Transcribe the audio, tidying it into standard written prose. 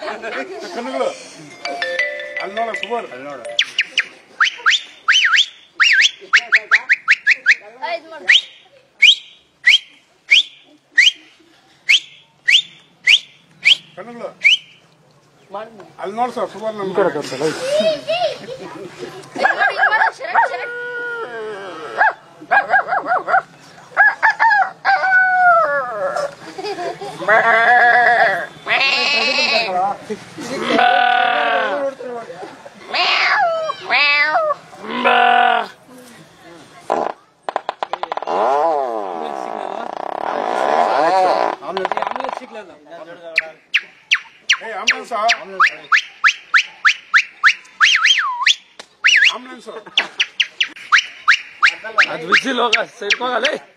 ಕಣ್ಣುಗಳು ಅಲ್ಲಿ ನೋಡ ಸುಮಾರು ಅಲ್ಲಿ ನೋಡ ಕಣ್ಣುಗಳು ಅಲ್ಲಿ ನೋಡ್ ಸರ್ ಸುಮಾರು ನಮ್ಮ ಕಡೆ ಕರ್ತಲ್ಲ ಅದು ಬಿಸಿಲು ಹೋಗ ಸೈಡ್ ಹೋಗಲ್ಲ